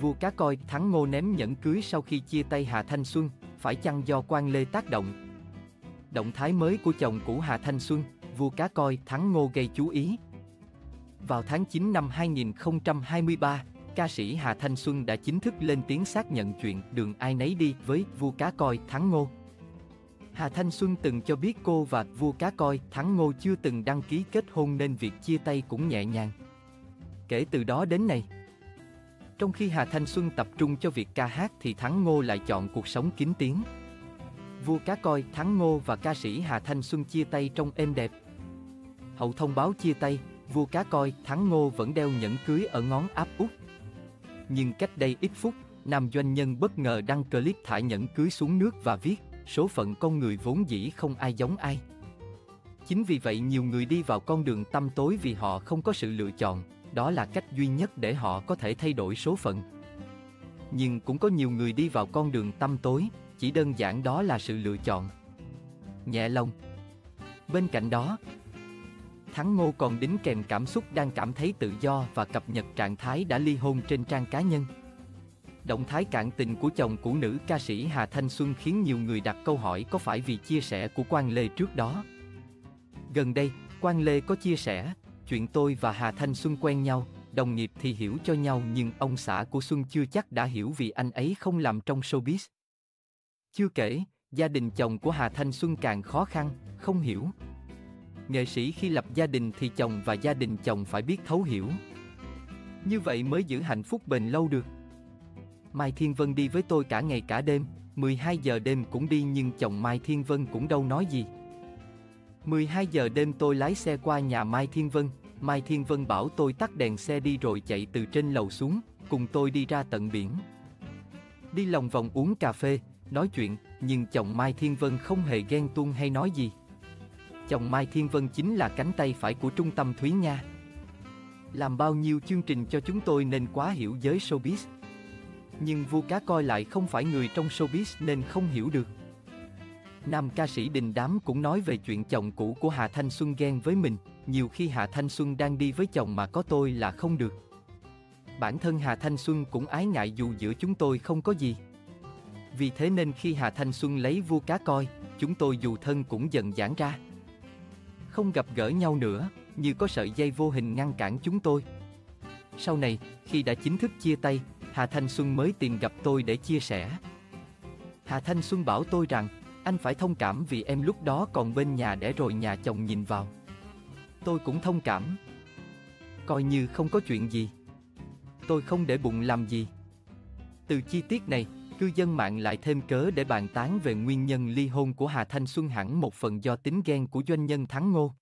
Vua cá coi Thắng Ngô ném nhẫn cưới sau khi chia tay Hà Thanh Xuân, phải chăng do Quang Lê tác động? Động thái mới của chồng cũ Hà Thanh Xuân, vua cá coi Thắng Ngô gây chú ý. Vào tháng 9 năm 2023, ca sĩ Hà Thanh Xuân đã chính thức lên tiếng xác nhận chuyện đường ai nấy đi với vua cá coi Thắng Ngô. Hà Thanh Xuân từng cho biết cô và vua cá coi Thắng Ngô chưa từng đăng ký kết hôn nên việc chia tay cũng nhẹ nhàng. Kể từ đó đến nay, trong khi Hà Thanh Xuân tập trung cho việc ca hát thì Thắng Ngô lại chọn cuộc sống kín tiếng. Vua cá coi Thắng Ngô và ca sĩ Hà Thanh Xuân chia tay trong êm đẹp. Hậu thông báo chia tay, vua cá coi Thắng Ngô vẫn đeo nhẫn cưới ở ngón áp út. Nhưng cách đây ít phút, nam doanh nhân bất ngờ đăng clip thả nhẫn cưới xuống nước và viết: số phận con người vốn dĩ không ai giống ai. Chính vì vậy nhiều người đi vào con đường tăm tối vì họ không có sự lựa chọn, đó là cách duy nhất để họ có thể thay đổi số phận. Nhưng cũng có nhiều người đi vào con đường tăm tối, chỉ đơn giản đó là sự lựa chọn. Nhẹ lòng. Bên cạnh đó, Thắng Ngô còn đính kèm cảm xúc đang cảm thấy tự do và cập nhật trạng thái đã ly hôn trên trang cá nhân. Động thái cạn tình của chồng cũ nữ ca sĩ Hà Thanh Xuân khiến nhiều người đặt câu hỏi có phải vì chia sẻ của Quang Lê trước đó. Gần đây, Quang Lê có chia sẻ: chuyện tôi và Hà Thanh Xuân quen nhau, đồng nghiệp thì hiểu cho nhau nhưng ông xã của Xuân chưa chắc đã hiểu vì anh ấy không làm trong showbiz. Chưa kể, gia đình chồng của Hà Thanh Xuân càng khó khăn, không hiểu. Nghệ sĩ khi lập gia đình thì chồng và gia đình chồng phải biết thấu hiểu. Như vậy mới giữ hạnh phúc bền lâu được. Mai Thiên Vân đi với tôi cả ngày cả đêm, 12 giờ đêm cũng đi nhưng chồng Mai Thiên Vân cũng đâu nói gì. 12 giờ đêm tôi lái xe qua nhà Mai Thiên Vân bảo tôi tắt đèn xe đi rồi chạy từ trên lầu xuống, cùng tôi đi ra tận biển. Đi lòng vòng uống cà phê, nói chuyện, nhưng chồng Mai Thiên Vân không hề ghen tuông hay nói gì. Chồng Mai Thiên Vân chính là cánh tay phải của Trung Tâm Thúy Nga. Làm bao nhiêu chương trình cho chúng tôi nên quá hiểu giới showbiz. Nhưng vua cá coi lại không phải người trong showbiz nên không hiểu được. Nam ca sĩ Đình Đám cũng nói về chuyện chồng cũ của Hà Thanh Xuân ghen với mình, nhiều khi Hà Thanh Xuân đang đi với chồng mà có tôi là không được. Bản thân Hà Thanh Xuân cũng ái ngại dù giữa chúng tôi không có gì. Vì thế nên khi Hà Thanh Xuân lấy vua cá coi, chúng tôi dù thân cũng dần giãn ra. Không gặp gỡ nhau nữa, như có sợi dây vô hình ngăn cản chúng tôi. Sau này, khi đã chính thức chia tay, Hà Thanh Xuân mới tìm gặp tôi để chia sẻ. Hà Thanh Xuân bảo tôi rằng, anh phải thông cảm vì em lúc đó còn bên nhà để rồi nhà chồng nhìn vào. Tôi cũng thông cảm. Coi như không có chuyện gì. Tôi không để bụng làm gì. Từ chi tiết này, cư dân mạng lại thêm cớ để bàn tán về nguyên nhân ly hôn của Hà Thanh Xuân, hẳn một phần do tính ghen của doanh nhân Thắng Ngô.